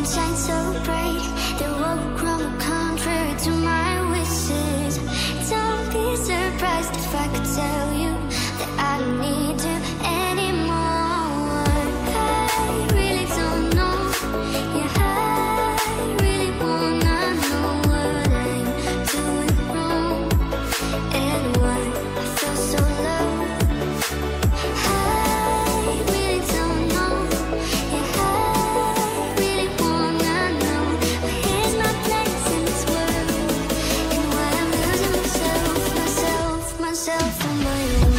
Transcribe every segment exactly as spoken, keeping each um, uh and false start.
shine so bright. The world will crumble contrary to my wishes. Don't be surprised if I could tell you that I don't need you anymore. I really don't know. Yeah, I really wanna know what I'm doing wrong and why I feel so low. I really don't know. Yeah, I really wanna know. Here's my place in this world and why I'm losing myself, myself, myself on my own.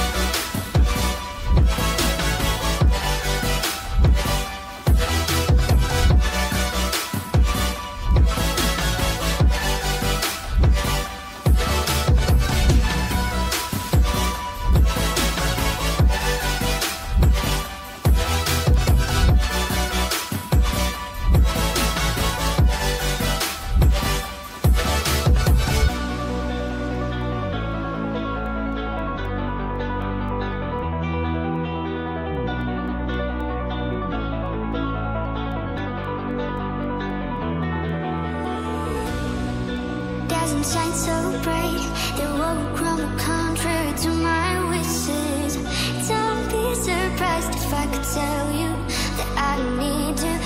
Doesn't shine so bright. The world will crumble contrary to my wishes. Don't be surprised if I could tell you that I don't need you